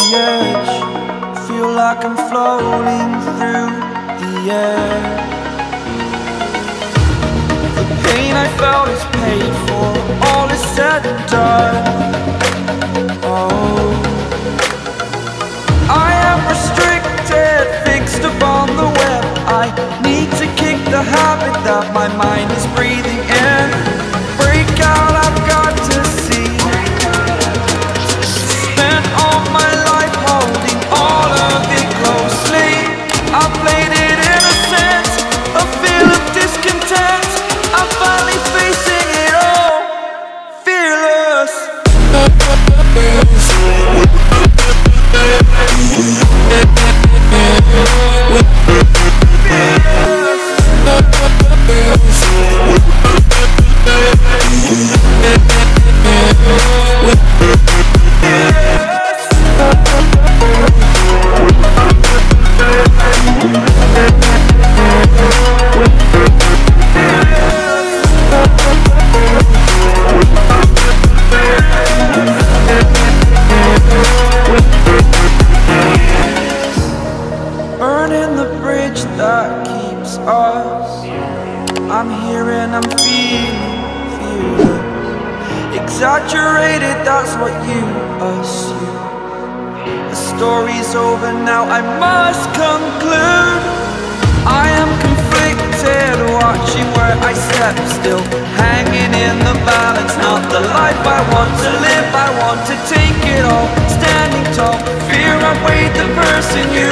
edge, feel like I'm floating through the air. The pain I felt is paid for, all is said and done. Oh, I am restricted, fixed upon the web. I need to kick the habit that my mind is breathing in. Break out, I've got to see. Spent all my life holding all of it closely. I played it innocent, a feel of discontent. I'm finally facing it all, fearless. Burning the bridge that keeps us. I'm here and I'm feeling exaggerated, that's what you assume. The story's over now, I must conclude. I am conflicted, watching where I step still, hanging in the balance. Not the life I want to live, I want to take it all. Standing tall, fear I weighed the person you